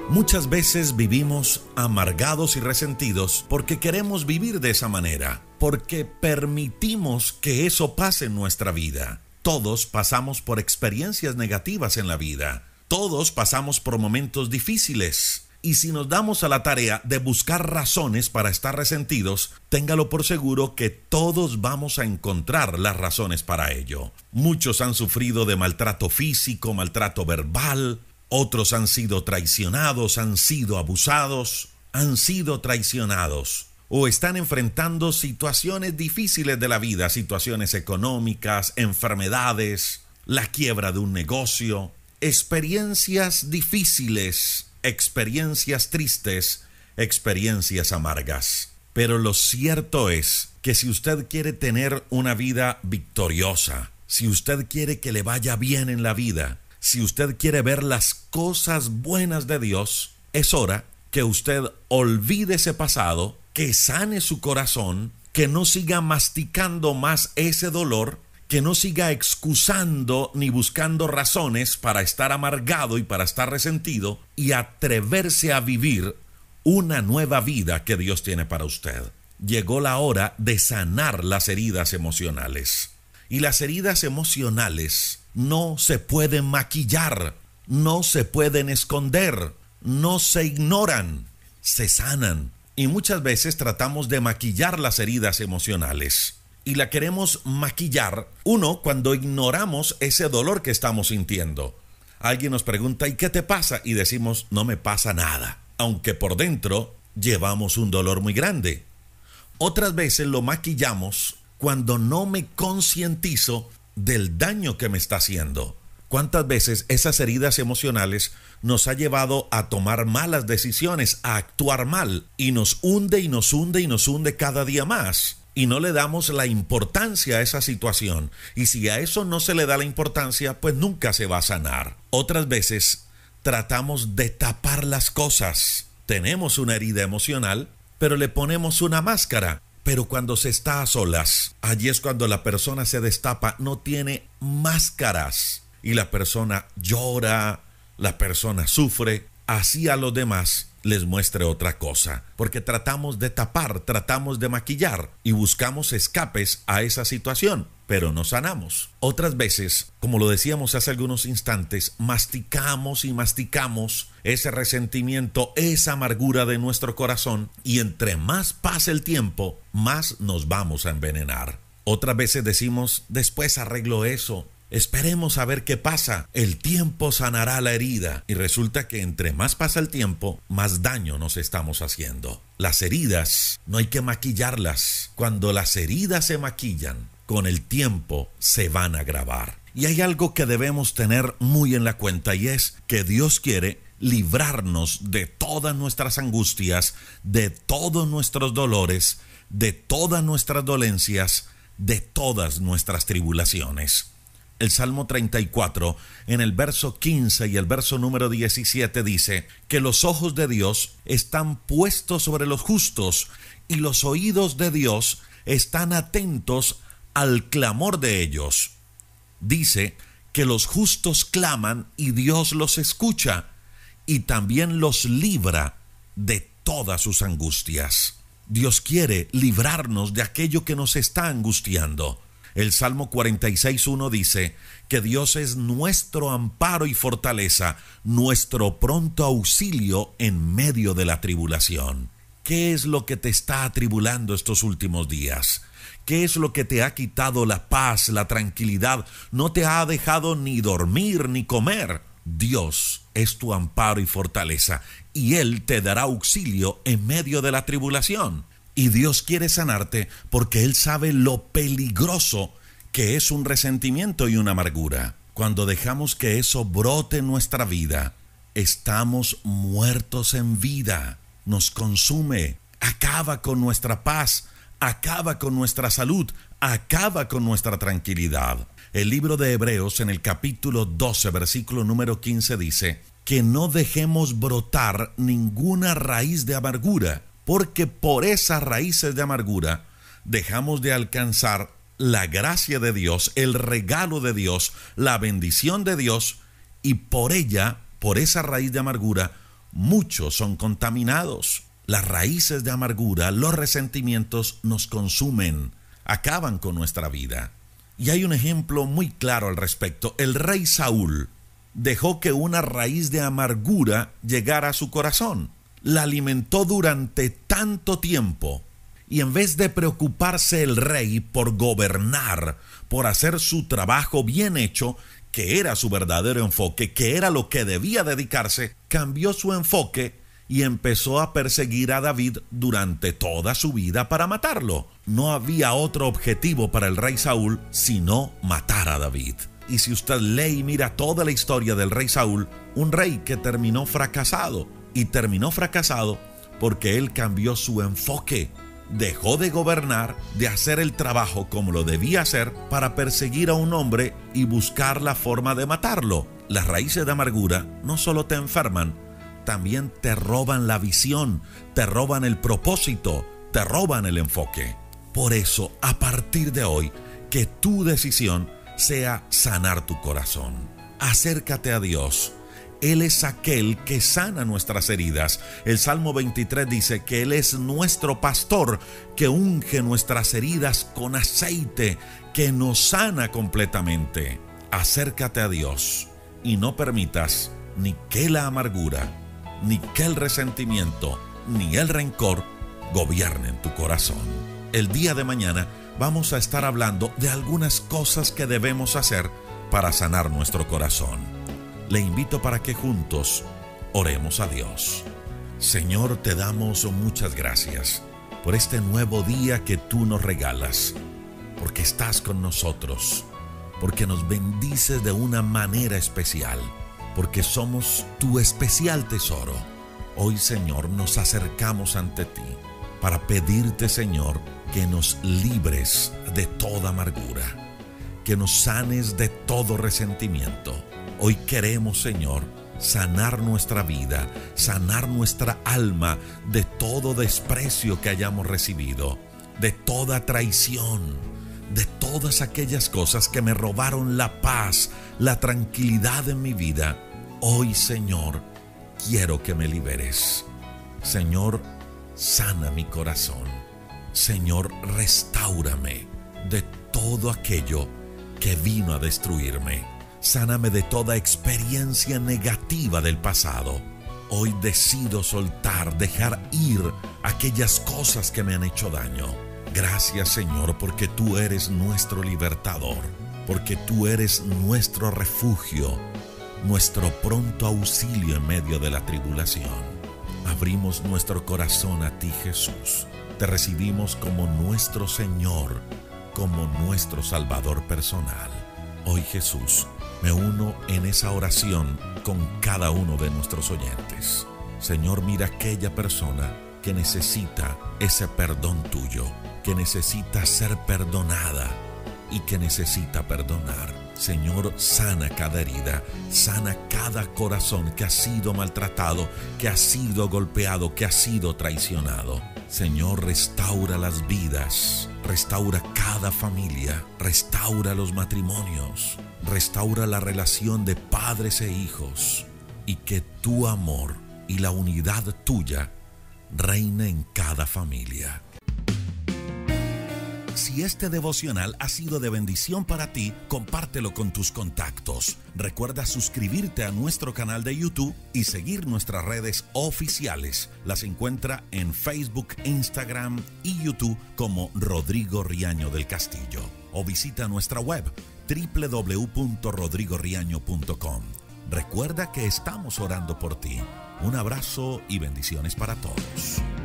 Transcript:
Muchas veces vivimos amargados y resentidos porque queremos vivir de esa manera, porque permitimos que eso pase en nuestra vida. Todos pasamos por experiencias negativas en la vida. Todos pasamos por momentos difíciles. Y si nos damos a la tarea de buscar razones para estar resentidos, téngalo por seguro que todos vamos a encontrar las razones para ello. Muchos han sufrido de maltrato físico, maltrato verbal. Otros han sido traicionados, han sido abusados, han sido traicionados o están enfrentando situaciones difíciles de la vida, situaciones económicas, enfermedades, la quiebra de un negocio, experiencias difíciles, experiencias tristes, experiencias amargas. Pero lo cierto es que si usted quiere tener una vida victoriosa, si usted quiere que le vaya bien en la vida, si usted quiere ver las cosas buenas de Dios, es hora que usted olvide ese pasado, que sane su corazón, que no siga masticando más ese dolor, que no siga excusando ni buscando razones para estar amargado y para estar resentido, y atreverse a vivir una nueva vida que Dios tiene para usted. Llegó la hora de sanar las heridas emocionales. Y las heridas emocionales no se pueden maquillar, no se pueden esconder, no se ignoran, se sanan. Y muchas veces tratamos de maquillar las heridas emocionales. Y la queremos maquillar, cuando ignoramos ese dolor que estamos sintiendo. Alguien nos pregunta, ¿y qué te pasa? Y decimos, no me pasa nada. Aunque por dentro llevamos un dolor muy grande. Otras veces lo maquillamos cuando no me concientizo del daño que me está haciendo. ¿Cuántas veces esas heridas emocionales nos ha llevado a tomar malas decisiones, a actuar mal, y nos hunde y nos hunde y nos hunde cada día más? Y no le damos la importancia a esa situación. Y si a eso no se le da la importancia, pues nunca se va a sanar. Otras veces tratamos de tapar las cosas. Tenemos una herida emocional, pero le ponemos una máscara. Pero cuando se está a solas, allí es cuando la persona se destapa, no tiene máscaras. Y la persona llora, la persona sufre, así a los demás les muestre otra cosa. Porque tratamos de tapar, tratamos de maquillar y buscamos escapes a esa situación, pero no sanamos. Otras veces, como lo decíamos hace algunos instantes, masticamos y masticamos ese resentimiento, esa amargura de nuestro corazón, y entre más pase el tiempo, más nos vamos a envenenar. Otras veces decimos, después arreglo eso. Esperemos a ver qué pasa. El tiempo sanará la herida. Y resulta que entre más pasa el tiempo, más daño nos estamos haciendo. Las heridas no hay que maquillarlas. Cuando las heridas se maquillan, con el tiempo se van a agravar. Y hay algo que debemos tener muy en la cuenta, y es que Dios quiere librarnos de todas nuestras angustias, de todos nuestros dolores, de todas nuestras dolencias, de todas nuestras tribulaciones. El Salmo 34, en el verso 15 y el verso número 17 dice que los ojos de Dios están puestos sobre los justos y los oídos de Dios están atentos al clamor de ellos. Dice que los justos claman y Dios los escucha y también los libra de todas sus angustias. Dios quiere librarnos de aquello que nos está angustiando. El Salmo 46:1 dice que Dios es nuestro amparo y fortaleza, nuestro pronto auxilio en medio de la tribulación. ¿Qué es lo que te está atribulando estos últimos días? ¿Qué es lo que te ha quitado la paz, la tranquilidad? No te ha dejado ni dormir ni comer. Dios es tu amparo y fortaleza, y Él te dará auxilio en medio de la tribulación. Y Dios quiere sanarte porque Él sabe lo peligroso que es un resentimiento y una amargura. Cuando dejamos que eso brote en nuestra vida, estamos muertos en vida. Nos consume, acaba con nuestra paz, acaba con nuestra salud, acaba con nuestra tranquilidad. El libro de Hebreos, en el capítulo 12, versículo número 15, dice que no dejemos brotar ninguna raíz de amargura, porque por esas raíces de amargura dejamos de alcanzar la gracia de Dios, el regalo de Dios, la bendición de Dios, y por ella, por esa raíz de amargura, muchos son contaminados. Las raíces de amargura, los resentimientos nos consumen, acaban con nuestra vida. Y hay un ejemplo muy claro al respecto. El rey Saúl dejó que una raíz de amargura llegara a su corazón. La alimentó durante tanto tiempo. Y en vez de preocuparse el rey por gobernar, por hacer su trabajo bien hecho, que era su verdadero enfoque, que era lo que debía dedicarse, cambió su enfoque y empezó a perseguir a David durante toda su vida para matarlo. No había otro objetivo para el rey Saúl sino matar a David. Y si usted lee y mira toda la historia del rey Saúl, un rey que terminó fracasado, y terminó fracasado porque él cambió su enfoque. Dejó de gobernar, de hacer el trabajo como lo debía hacer para perseguir a un hombre y buscar la forma de matarlo. Las raíces de amargura no solo te enferman, también te roban la visión, te roban el propósito, te roban el enfoque. Por eso, a partir de hoy, que tu decisión sea sanar tu corazón. Acércate a Dios. Él es aquel que sana nuestras heridas. El Salmo 23 dice que Él es nuestro pastor, que unge nuestras heridas con aceite, que nos sana completamente. Acércate a Dios y no permitas ni que la amargura, ni que el resentimiento, ni el rencor gobiernen tu corazón. El día de mañana vamos a estar hablando de algunas cosas que debemos hacer para sanar nuestro corazón. Le invito para que juntos oremos a Dios. Señor, te damos muchas gracias por este nuevo día que tú nos regalas, porque estás con nosotros, porque nos bendices de una manera especial, porque somos tu especial tesoro. Hoy, Señor, nos acercamos ante ti para pedirte, Señor, que nos libres de toda amargura, que nos sanes de todo resentimiento. Hoy queremos, Señor, sanar nuestra vida, sanar nuestra alma de todo desprecio que hayamos recibido, de toda traición, de todas aquellas cosas que me robaron la paz, la tranquilidad en mi vida. Hoy, Señor, quiero que me liberes. Señor, sana mi corazón. Señor, restáurame de todo aquello que vino a destruirme. Sáname de toda experiencia negativa del pasado. Hoy decido soltar, dejar ir aquellas cosas que me han hecho daño. Gracias, Señor, porque tú eres nuestro libertador, porque tú eres nuestro refugio, nuestro pronto auxilio en medio de la tribulación. Abrimos nuestro corazón a ti, Jesús. Te recibimos como nuestro Señor, como nuestro Salvador personal. Hoy, Jesús, me uno en esa oración con cada uno de nuestros oyentes. Señor, mira aquella persona que necesita ese perdón tuyo, que necesita ser perdonada y que necesita perdonar. Señor, sana cada herida, sana cada corazón que ha sido maltratado, que ha sido golpeado, que ha sido traicionado. Señor, restaura las vidas, restaura cada familia, restaura los matrimonios, restaura la relación de padres e hijos, y que tu amor y la unidad tuya reine en cada familia. Si este devocional ha sido de bendición para ti, compártelo con tus contactos. Recuerda suscribirte a nuestro canal de YouTube y seguir nuestras redes oficiales. Las encuentra en Facebook, Instagram y YouTube como Rodrigo Riaño del Castillo. O visita nuestra web www.rodrigoriaño.com. Recuerda que estamos orando por ti. Un abrazo y bendiciones para todos.